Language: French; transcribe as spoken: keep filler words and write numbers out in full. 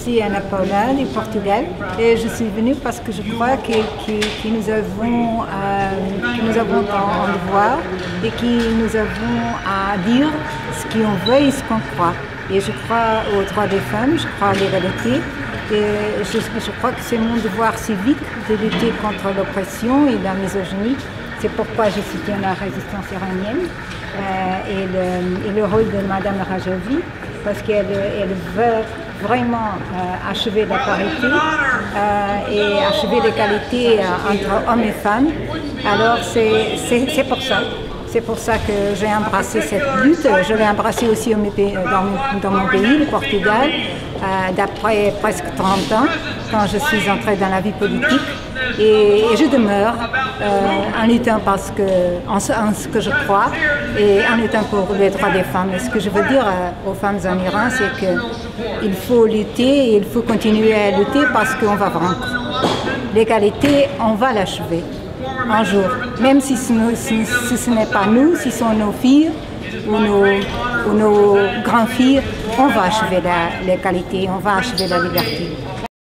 suis Ana Paula du Portugal et je suis venue parce que je crois que, que, que nous avons, euh, que nous avons un devoir et que nous avons à dire ce qu'on veut et ce qu'on croit. Et je crois aux droits des femmes, je crois à l'égalité et je, je crois que c'est mon devoir civique de lutter contre l'oppression et la misogynie. C'est pourquoi je soutiens la résistance iranienne euh, et, le, et le rôle de Madame Rajavi, parce qu'elle elle veut vraiment euh, achever la parité euh, et achever l'égalité euh, entre hommes et femmes. Alors c'est pour ça. C'est pour ça que j'ai embrassé cette lutte. Je l'ai embrassée aussi dans, dans mon pays, le Portugal, euh, d'après presque trente ans, quand je suis entrée dans la vie politique. Et, et je demeure euh, en luttant parce que, en, en ce que je crois et en luttant pour les droits des femmes. Et ce que je veux dire euh, aux femmes en Iran, c'est qu'il faut lutter et il faut continuer à lutter parce qu'on va vaincre. L'égalité, on va l'achever un jour. Même si ce, si, si ce n'est pas nous, si ce sont nos filles ou nos, ou nos grandes-filles, on va achever l'égalité, on va achever la liberté.